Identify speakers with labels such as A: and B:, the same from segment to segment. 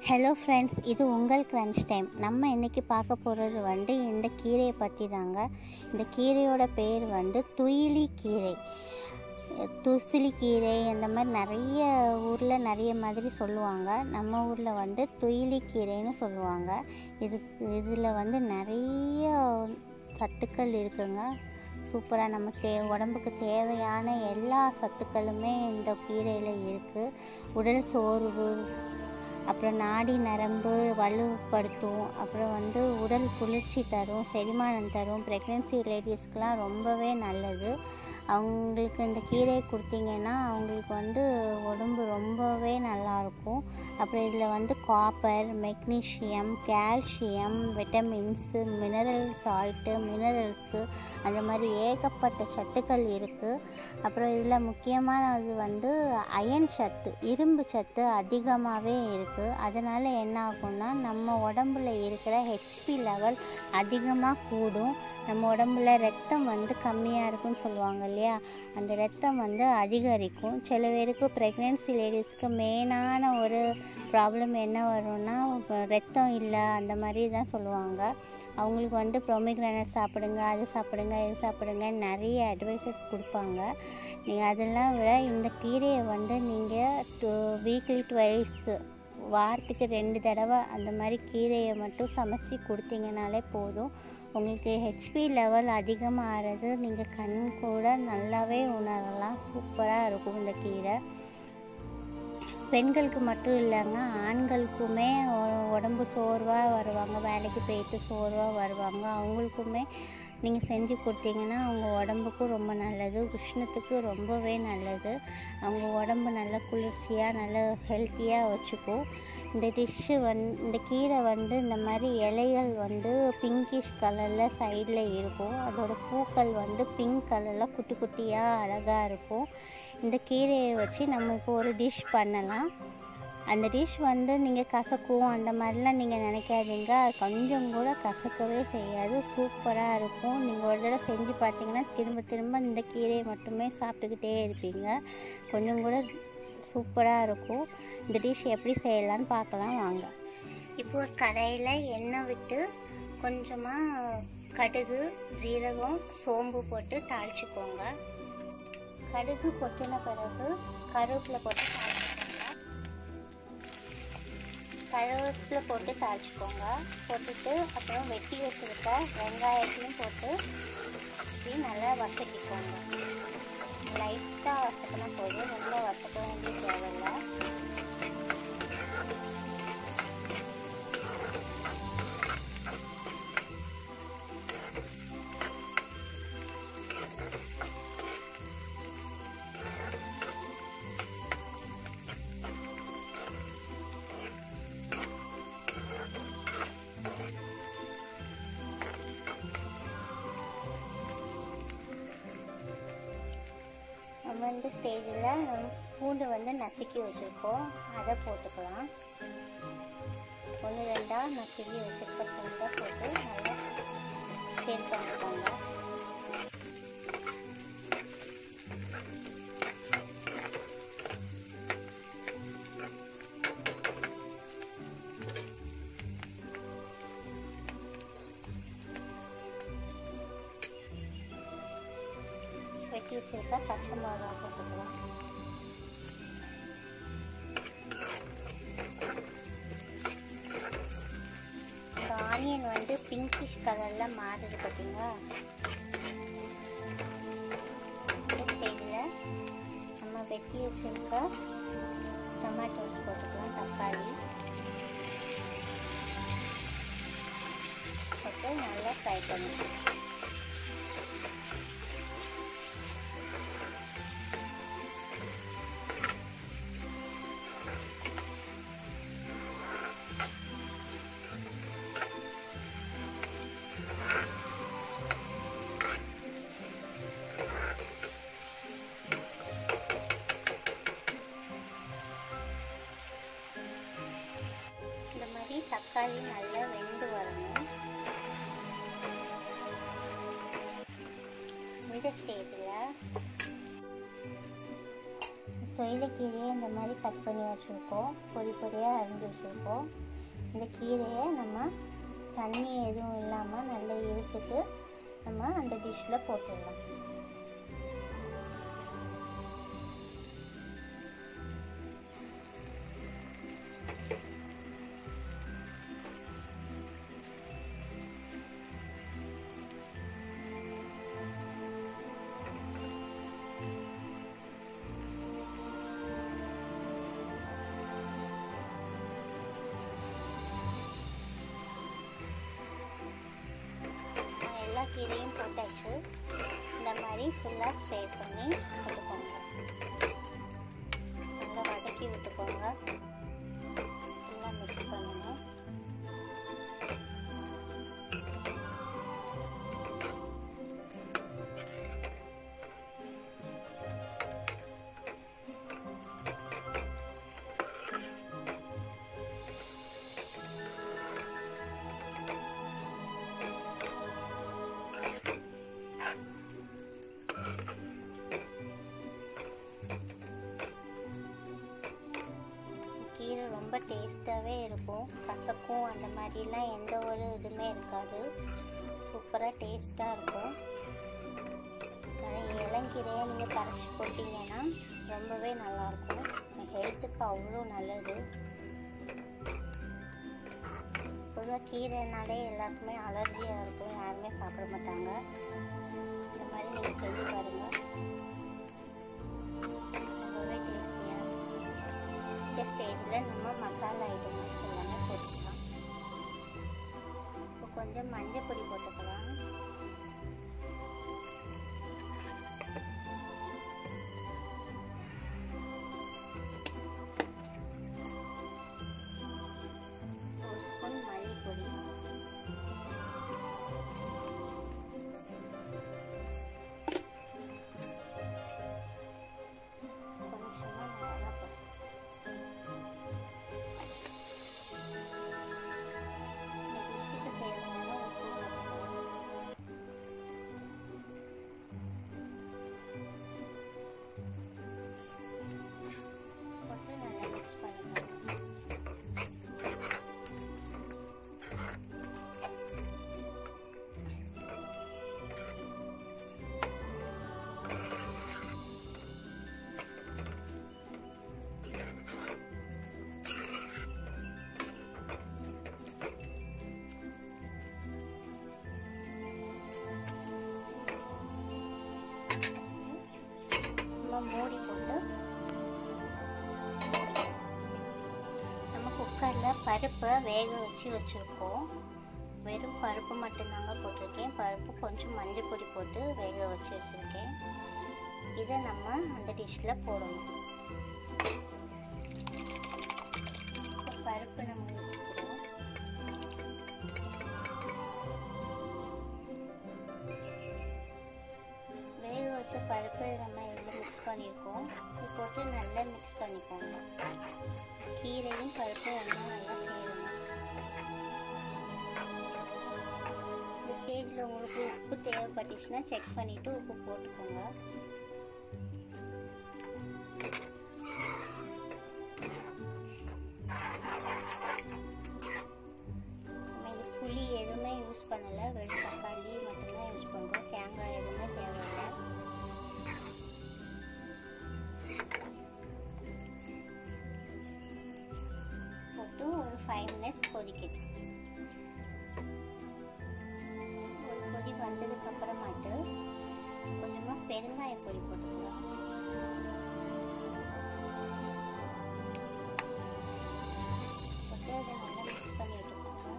A: Hello friends, இது உங்கள் crunch time. நம்ம இன்றைக்கி பார்க்க போகிறது இந்த கீரையை பற்றி தாங்க. இந்த கீரையோட பேர் துயிலி கீரை, துசிலி கீரை, அந்த மாதிரி நிறைய ஊரில் நிறைய மாதிரி சொல்லுவாங்க. நம்ம ஊரில் துயிலி கீரைன்னு சொல்லுவாங்க. இதில் நிறைய சத்துக்கள் இருக்குங்க. சூப்பராக நம்ம உடம்புக்கு தேவையான எல்லா சத்துக்களுமே இந்த கீரையில் இருக்குது. உடல் சோர்வு, அப்புறம் நாடி நரம்பு வலுப்படுத்தும், அப்புறம் உடல் குளிர்ச்சி தரும், செரிமானம் தரும். ப்ரெக்னென்சி லேடிஸ்க்கெலாம் ரொம்பவே நல்லது. அவங்களுக்கு இந்த கீரையை கொடுத்தீங்கன்னா அவங்களுக்கு உடம்பு ரொம்பவே நல்லாயிருக்கும். அப்புறம் இதில் copper, magnesium, calcium, vitamins, mineral salt, minerals, அந்த மாதிரி ஏகப்பட்ட சத்துக்கள் இருக்குது. அப்புறம் இதில் முக்கியமானது அயன் சத்து, இரும்பு சத்து அதிகமாகவே இருக்குது. அதனால் என்ன ஆகும்னா நம்ம உடம்புல இருக்கிற ஹெச்பி லெவல் அதிகமாக கூடும். நம்ம உடம்புல ரத்தம் கம்மியாக இருக்குன்னு சொல்லுவாங்க இல்லையா, அந்த ரத்தம் அதிகரிக்கும். சில பேருக்கு ப்ரெக்னென்சி லேடிஸ்க்கு மெயினான ஒரு ப்ராப்ளம் என்ன வரும்னா ரத்தம் இல்லை, அந்த மாதிரி தான் சொல்லுவாங்க. அவங்களுக்கு ப்ரோமிக்ரானட் சாப்பிடுங்க, அது சாப்பிடுங்க, இது சாப்பிடுங்க, நிறைய அட்வைசஸ் கொடுப்பாங்க. நீங்கள் அதெல்லாம் விட இந்த கீரையை நீங்கள் வீக்லி ட்வைஸ், வாரத்துக்கு 2 தடவை அந்த மாதிரி கீரையை மட்டும் சமைச்சி கொடுத்தீங்கனாலே போதும். உங்களுக்கு ஹெச்பி லெவல் அதிகமாகிறது நீங்கள் கண் கூட நல்லாவே உணரலாம். சூப்பராக இருக்கும் இந்த கீரை. பெண்களுக்கு மட்டும் இல்லைங்க, ஆண்களுக்குமே உடம்பு சோர்வாக வருவாங்க, வேலைக்கு போயிட்டு சோர்வாக வருவாங்க. அவங்களுக்குமே நீங்கள் செஞ்சு கொடுத்தீங்கன்னா அவங்க உடம்புக்கும் ரொம்ப நல்லது, உஷ்ணத்துக்கு ரொம்பவே நல்லது. அவங்க உடம்பு நல்லா குளிர்ச்சியாக நல்லா ஹெல்த்தியாக வச்சுக்கும். இந்த டிஷ்ஷு இந்த கீரை இந்த மாதிரி இலைகள் பிங்கிஷ் கலரில் சைடில் இருக்கும். அதோட பூக்கள் பிங்க் கலரில் குட்டி குட்டியாக அழகாக இருக்கும். இந்த கீரையை வச்சு நம்ம இப்போ ஒரு டிஷ் பண்ணலாம். அந்த டிஷ் நீங்கள் கசக்கும் அந்த மாதிரிலாம் நீங்கள் நினைக்காதீங்க. கொஞ்சம் கூட கசக்கவே செய்யாது, சூப்பராக இருக்கும். நீங்கள் ஒரு தடவை செஞ்சு பார்த்தீங்கன்னா திரும்ப திரும்ப இந்த கீரையை மட்டுமே சாப்பிட்டுக்கிட்டே இருப்பீங்க. கொஞ்சம் கூட சூப்பராக இருக்கும். இந்த டிஷ் எப்படி செய்யலான்னு பார்க்கலாம் வாங்க. இப்போ ஒரு கடாயில் எண்ணெய் விட்டு கொஞ்சமாக கடுகு, ஜீரகம், சோம்பு போட்டு தாளிச்சுக்கோங்க. கடுகு பொட்டின பிறகு கருவேப்பிலை போட்டு தாளிச்சுக்கோங்க. போட்டுட்டு அப்புறம் வெட்டி வச்சுருக்க வெங்காயத்தையும் போட்டு இப்படி நல்லா வதக்கிக்கோங்க. லைட்டாக வதக்கினா போதும், ரொம்ப வதக்க வேண்டிய தேவையில்லை. நம்ம இந்த ஸ்டேஜில் பூண்டு நசுக்கி வச்சுருக்கோம், அதை போட்டுக்கலாம். 1-2 நசுக்கி வச்சுருக்க பூண்டை போட்டு நல்லா சேர்த்து பண்ணிக்கோங்க. வெட்டி வச்சுருக்க பச்சை மிளகா போட்டுக்கலாம். ஆனியன் பிங்கிஷ் கலரில் மாறுது பார்த்தீங்களா. இந்த ஸ்டேஜில் நம்ம வெட்டி வச்சுருக்க டொமேட்டோஸ் போட்டுக்கலாம், தக்காளி போட்டு நல்லா ஃப்ரை பண்ணிக்கலாம். தக்காளி நல்லா வெந்து வரணும். இந்த ஸ்டேஜில் தொயிலைக்கீரையை இந்த மாதிரி கட் பண்ணி வச்சுருக்கோம், பொடி பொடியாக அரிஞ்சு வச்சுருக்கோம். இந்த கீரையை நம்ம தண்ணி எதுவும் இல்லாமல் நல்லா இழுத்துட்டு நம்ம அந்த டிஷ்ஷில் போட்டுடலாம். எல்லா கீரையும் போட்டாச்சு. இந்த மாதிரி ஃபுல்லாக ஸ்ப்ரே பண்ணி விட்டுக்கோங்க. நல்லா வதக்கி விட்டுக்கோங்க. ஃபுல்லாக மிக்ஸ் பண்ணணும். கீரை ரொம்ப டேஸ்ட்டாகவே இருக்கும். கசக்கும் அந்த மாதிரிலாம் எந்த ஒரு இதுவுமே இருக்காது. சூப்பராக டேஸ்ட்டாக இருக்கும். இளங்கீரையை நீங்கள் கரைச்சி போட்டிங்கன்னா ரொம்பவே நல்லாயிருக்கும். ஹெல்த்துக்கு அவ்வளோ நல்லது. பொதுவாக கீரைனாலே எல்லாருக்குமே அலர்ஜியாக இருக்கும், யாருமே சாப்பிட மாட்டாங்க. இந்த மாதிரி நீங்கள் செஞ்சு பாருங்கள், ரொம்பவே டேஸ்டியாக இருக்கும். இந்த ஸ்டேஜில் நம்ம மசாலா ஐட்டம்ஸ் எல்லாமே போட்டுக்கலாம். இப்போ கொஞ்சம் மஞ்சள் பொடி போட்டுக்கலாம். ஒரு ஸ்பூன் மல்லிப்பொடி, கொஞ்சமாக மிளகாய் பொடி, இந்த டிஷ்ஷுக்கு தேவையான உப்பு போட்டு நல்லா மிக்ஸ் பண்ணிக்கலாம். மூடி போட்டு நம்ம குக்கரில் பருப்பை வேக வச்சுருக்கோம். வெறும் பருப்பு மட்டும்தாங்க போட்டிருக்கேன். பருப்பு கொஞ்சம் மஞ்சள் பொடி போட்டு வேக வச்சுருக்கேன். இதை நம்ம அந்த டிஷ்ஷில் போடணும். பருப்பு நம்ம ஊற்றிக்கிறோம். வேக வச்ச பருப்பு நம்ம இதில் மிக்ஸ் பண்ணியிருக்கோம். இது போட்டு நல்லா மிக்ஸ் பண்ணிக்கோங்க. கீரையும் பருப்பும் ஒன்றா நல்லா சேரணும். இந்த ஸ்டேஜில் உங்களுக்கு உப்பு தேவைப்பட்டுச்சுன்னா செக் பண்ணிவிட்டு உப்பு போட்டுக்கோங்க. நம்ம இது புளி எதுவுமே யூஸ் பண்ணலை, வெறும் தக்காளி மட்டும்தான் யூஸ் பண்ணுறோம். தேங்காய் எதுவுமே தேவையில்லை. போட்டு ஒரு 5 minutes கொதிக்குது. ஒரு கொதி வந்ததுக்கு அப்புறமாட்டு கொஞ்சமாக பெருங்காய பொடி போட்டுக்கலாம். போட்டு அதை நல்லா மிக்ஸ் பண்ணி விட்டுக்கோங்க.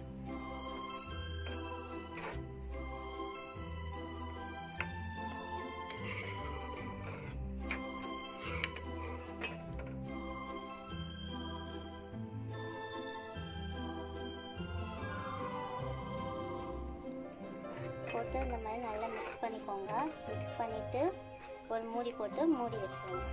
A: போட்டு இந்த மாதிரி நல்லா மிக்ஸ் பண்ணிக்கோங்க. மிக்ஸ் பண்ணிவிட்டு ஒரு மூடி போட்டு மூடி வச்சுக்கோங்க.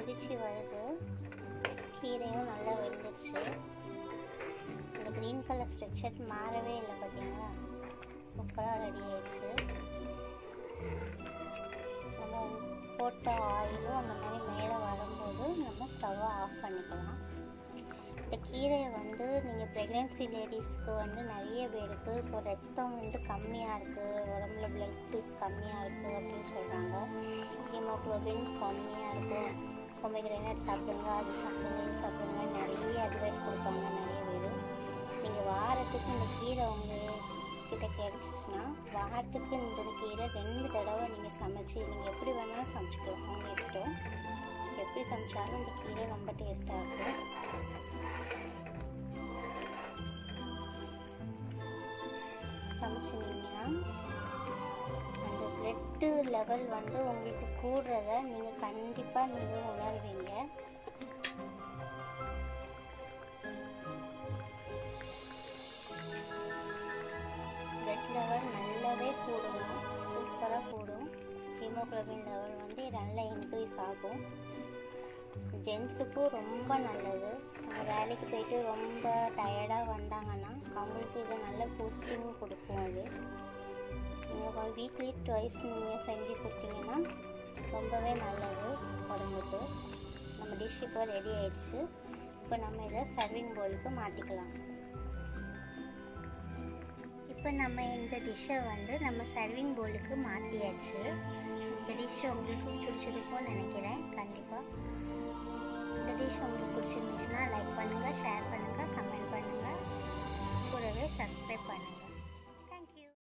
A: கொதிச்சு வருது. கீரையும் நல்லா வெந்துருச்சு. இந்த க்ரீன் கலர் ஸ்ட்ரக்சர் மாறவே இல்லை பார்த்தீங்களா? சூப்பராக ரெடி ஆயிடுச்சு. நம்ம போட்ட ஆயிலும் அந்த மாதிரி மேலே வரும்போது நம்ம ஸ்டவ்வை ஆஃப் பண்ணிக்கலாம். இந்த கீரையை வந்து நீங்கள் ப்ரெக்னென்சி லேடிஸ்க்கு வந்து நிறைய பேருக்கு இப்போ ரத்தம் வந்து கம்மியாக இருக்குது, உடம்புல பிளட்டு கம்மியாக இருக்குது அப்படின்னு சொல்கிறாங்க. ஹீமோக்ளோபின் கம்மியாக இருக்கும், பொமோகிரானேட் சாப்பிடுங்க, அது சாப்பிடுங்க, இது சாப்பிடுங்க, நிறைய அட்வைஸ் கொடுப்பாங்க நிறைய பேர். நீங்கள் வாரத்துக்கு இந்த கீரை உங்ககிட்ட கிடச்சிச்சின்னா வாரத்துக்கு இந்த கீரை 2 தடவை நீங்கள் சமைச்சு நீங்கள் எப்படி வேணாலும் சமைச்சிக்கலாம். உங்கள் இஷ்டம், எப்படி சமைச்சாலும் இந்த கீரை ரொம்ப டேஸ்ட்டாக இருக்கும். சமைச்சிங்கன்னா அந்த பிளட்டு லெவல் வந்து உங்களுக்கு கூடுறத நீங்கள் கண்டிப்பாக நீங்கள் உணர்வீங்க. பிளட் லெவல் நல்லாவே கூடும், சூப்பராக கூடும். ஹீமோக்ளோபின் லெவல் வந்து நல்லா இன்க்ரீஸ் ஆகும். ஜென்ஸுக்கும் ரொம்ப நல்லது. அவங்க வேலைக்கு போயிட்டு ரொம்ப டயர்டாக வந்தாங்கன்னா அவங்களுக்கு இதை நல்ல பூஸ்டிங் கொடுக்கும். அது நீங்கள் வீக்லி ட்வைஸ் நீங்கள் செஞ்சு கொடுத்தீங்கன்னா ரொம்பவே நல்லது உடம்புக்கு. நம்ம டிஷ் இப்போ ரெடி ஆயிடுச்சு. இப்போ நம்ம இதை சர்விங் பவுலுக்கு மாற்றிக்கலாம். இப்போ நம்ம இந்த டிஷ்ஷை வந்து நம்ம சர்விங் பவுலுக்கு மாற்றியாச்சு. இந்த டிஷ் உங்களுக்கு பிடிச்சிருக்கும்னு நினைக்கிறேன். கண்டிப்பாக இந்த டிஷ் உங்களுக்கு பிடிச்சிருந்தா